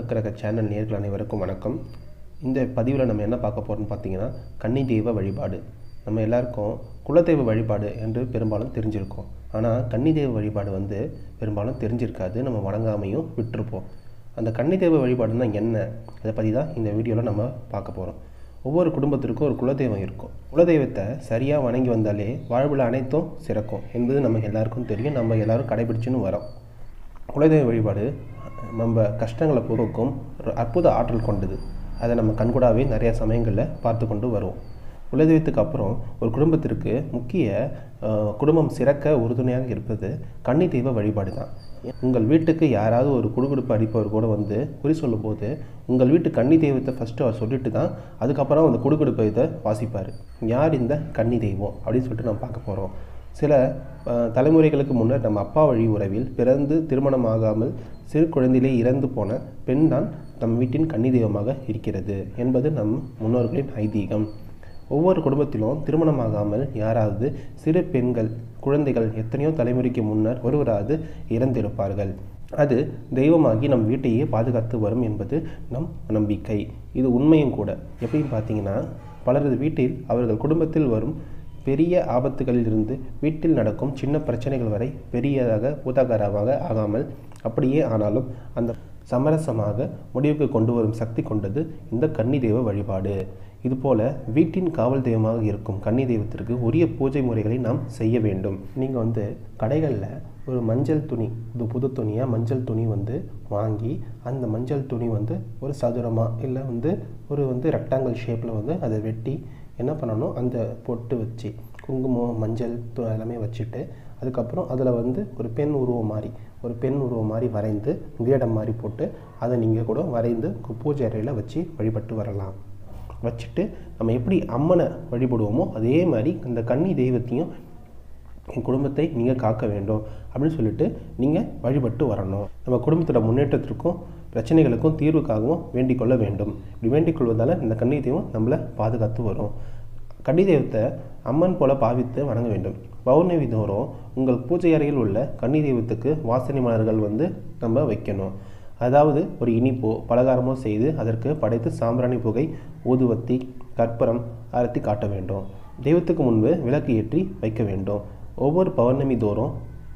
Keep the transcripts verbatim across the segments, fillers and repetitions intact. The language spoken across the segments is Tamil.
நவக்கிரக சேனல் நேயர்கள் அனைவருக்கும் வணக்கம். இந்த பதிவில் நம்ம என்ன பார்க்க போகிறோம்னு பார்த்தீங்கன்னா, கன்னி தெய்வ வழிபாடு. நம்ம எல்லாருக்கும் குலதெய்வ வழிபாடு என்று பெரும்பாலும் தெரிஞ்சிருக்கோம். ஆனால் கன்னி தெய்வ வழிபாடு வந்து பெரும்பாலும் தெரிஞ்சிருக்காது, நம்ம வணங்காமையும் விட்டுருப்போம். அந்த கன்னி தெய்வ வழிபாடுன்னா என்ன, அதை பற்றி தான் இந்த வீடியோவில் நம்ம பார்க்க போகிறோம். ஒவ்வொரு குடும்பத்திற்கும் ஒரு குலதெய்வம் இருக்கும். குலதெய்வத்தை சரியாக வணங்கி வந்தாலே வாழ்வில் அனைத்தும் சிறக்கும் என்பது நமக்கு எல்லாருக்கும் தெரியும். நம்ம எல்லோரும் கடைபிடிச்சுன்னு வரோம். குலதெய்வ வழிபாடு நம்ம கஷ்டங்களை போக்கும் ஒரு அற்புத ஆற்றல் கொண்டது. அதை நம்ம கண்கூடாவே நிறைய சமயங்களில் பார்த்து கொண்டு வருவோம். குலதெய்வத்துக்கு அப்புறம் ஒரு குடும்பத்திற்கு முக்கிய குடும்பம் சிறக்க உறுதுணையாக இருப்பது கன்னி தெய்வ வழிபாடு தான். உங்கள் வீட்டுக்கு யாராவது ஒரு குடுகுடுப்பு அடிப்பவர் கூட வந்து குறி சொல்லும்போது உங்கள் வீட்டு கன்னி தெய்வத்தை ஃபஸ்ட்டு அவர் சொல்லிட்டு தான் அதுக்கப்புறம் அந்த குடுகுடுப்பை இதை வாசிப்பார். யார் இந்த கன்னி தெய்வம் அப்படின்னு சொல்லிட்டு நம்ம பார்க்க போகிறோம். சில தலைமுறைகளுக்கு முன்னர் நம்ம அப்பா வழி உறவில் பிறந்து திருமணமாகாமல் சிறு குழந்தையிலே இறந்து போன பெண் தான் நம் வீட்டின் கன்னி தெய்வமாக இருக்கிறது என்பது நம் முன்னோர்களின் ஐதீகம். ஒவ்வொரு குடும்பத்திலும் திருமணமாகாமல் யாராவது சிறு பெண்கள் குழந்தைகள் எத்தனையோ தலைமுறைக்கு முன்னர் ஒருவராது இறந்திருப்பார்கள். அது தெய்வமாகி நம் வீட்டையே பாதுகாத்து வரும் என்பது நம் நம்பிக்கை. இது உண்மையும் கூட. எப்படின்னு பார்த்தீங்கன்னா, பலரது வீட்டில் அவர்கள் குடும்பத்தில் வரும் பெரிய ஆபத்துகளில் இருந்து வீட்டில் நடக்கும் சின்ன பிரச்சனைகள் வரை பெரியதாக பூதாகாரமாக ஆகாமல் அப்படியே ஆனாலும் அந்த சமரசமாக முடிவுக்கு கொண்டு வரும் சக்தி கொண்டது இந்த கன்னி தெய்வ வழிபாடு. இதுபோல் வீட்டின் காவல் தெய்வமாக இருக்கும் கன்னி தெய்வத்திற்கு உரிய பூஜை முறைகளை நாம் செய்ய வேண்டும். நீங்கள் வந்து கடைகளில் ஒரு மஞ்சள் துணி, இது புது துணியாக மஞ்சள் துணி வந்து வாங்கி அந்த மஞ்சள் துணி வந்து ஒரு சதுரமாக இல்லை வந்து ஒரு வந்து ரெக்டாங்கிள் ஷேப்பில் வந்து அதை வெட்டி என்ன பண்ணணும், அந்த பொட்டு வச்சு குங்குமம் மஞ்சள் எல்லாமே வச்சுட்டு அதுக்கப்புறம் அதில் வந்து ஒரு பெண் உருவம் மாதிரி ஒரு பெண் உருவம் மாதிரி வரைந்து கிரீடம் மாதிரி போட்டு அதை நீங்கள் கூட வரைந்து பூஜை அறையில் வச்சு வழிபட்டு வரலாம். வச்சுட்டு நம்ம எப்படி அம்மனை வழிபடுவோமோ அதே மாதிரி இந்த கன்னி தெய்வத்தையும் என் குடும்பத்தை நீங்கள் காக்க வேண்டும் அப்படின்னு சொல்லிட்டு நீங்கள் வழிபட்டு வரணும். நம்ம குடும்பத்தோட முன்னேற்றத்திற்கும் பிரச்சனைகளுக்கும் தீர்வுக்காகவும் வேண்டிக் கொள்ள வேண்டும். இப்படி வேண்டிக் கொள்வதால் இந்த கன்னி தெய்வம் நம்மளை பாதுகாத்து வரும். கன்னி தெய்வத்தை அம்மன் போல பாவித்து வணங்க வேண்டும். பௌர்ணமி தோறும் உங்கள் பூஜை அறையில் உள்ள கன்னி தெய்வத்துக்கு வாசனை மலர்கள் வந்து நம்ம வைக்கணும். அதாவது ஒரு இனிப்போ பலகாரமோ செய்து அதற்கு படைத்து சாம்பிராணி புகை ஊதுவத்தி கற்பூரம் ஆரத்தி காட்ட வேண்டும். தெய்வத்துக்கு முன்பு விளக்கு ஏற்றி வைக்க வேண்டும். ஒவ்வொரு பௌர்ணமி தோறும்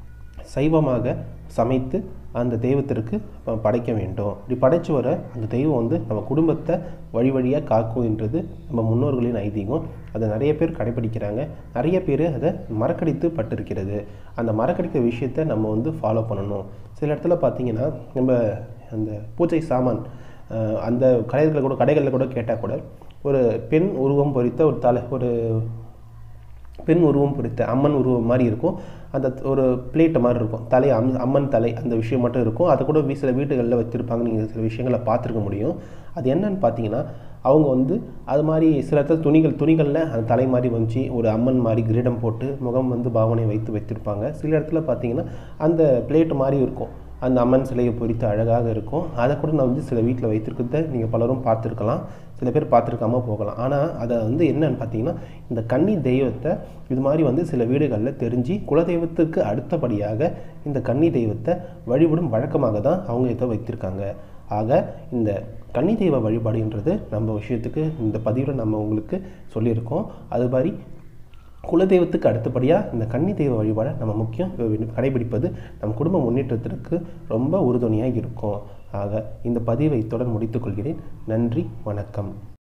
சைவமாக சமைத்து அந்த தெய்வத்திற்கு படைக்க வேண்டும். இப்படி படைச்சு வர அந்த தெய்வம் வந்து நம்ம குடும்பத்தை வழி வழியாக காக்கும்ன்றது நம்ம முன்னோர்களின் ஐதீகம். அதை நிறைய பேர் கடைபிடிக்கிறாங்க. நிறைய பேர் அதை மறக்கடித்து பட்டிருக்கிறது. அந்த மறக்கடித்த விஷயத்தை நம்ம வந்து ஃபாலோ பண்ணணும். சில இடத்துல பார்த்திங்கன்னா, நம்ம அந்த பூஜை சாமான் அந்த கடைகளில் கூட கடைகளில் கூட கேட்டால் கூட ஒரு பெண் உருவம் பொறித்த ஒரு தலை ஒரு பெண் உருவம் பொறித்த அம்மன் உருவம் மாதிரி இருக்கும். அந்த ஒரு பிளேட்டு மாதிரி இருக்கும், தலை அம் அம்மன் தலை அந்த விஷயம் மட்டும் இருக்கும். அதை கூட சில வீடுகளில் வச்சுருப்பாங்க. நீங்கள் சில விஷயங்களை பார்த்துருக்க முடியும். அது என்னன்னு பார்த்தீங்கன்னா, அவங்க வந்து அது மாதிரி சில இடத்துல துணிகள் துணிகளில் அந்த தலை மாதிரி வந்துச்சு ஒரு அம்மன் மாதிரி கிரீடம் போட்டு முகம் வந்து பாவனை வைத்து வைத்திருப்பாங்க. சில இடத்துல பார்த்தீங்கன்னா அந்த பிளேட்டு மாதிரி இருக்கும், அந்த அம்மன் சிலையை பொறித்து அழகாக இருக்கும். அதை கூட நான் வந்து சில வீட்டில் வைத்திருக்கிறத நீங்கள் பலரும் பார்த்துருக்கலாம், சில பேர் பார்த்துருக்காமல் போகலாம். ஆனால் அதை வந்து என்னன்னு பார்த்தீங்கன்னா, இந்த கன்னி தெய்வத்தை இது மாதிரி வந்து சில வீடுகளில் தெரிஞ்சு குலதெய்வத்துக்கு அடுத்தபடியாக இந்த கன்னி தெய்வத்தை வழிபடும் வழக்கமாக தான் அவங்க இதை வைத்திருக்காங்க. ஆக இந்த கன்னி தெய்வ வழிபாடுன்றது நம்ம விஷயத்துக்கு இந்த பதிவில் நம்ம உங்களுக்கு சொல்லியிருக்கோம். அது மாதிரி குலதெய்வத்துக்கு அடுத்தபடியாக இந்த கன்னி தெய்வ வழிபாடை நம்ம முக்கியம் கடைபிடிப்பது நம் குடும்ப முன்னேற்றத்திற்கு ரொம்ப உறுதுணையாக இருக்கும். ஆக இந்த பதிவை இத்துடன் முடித்துக்கொள்கிறேன். நன்றி, வணக்கம்.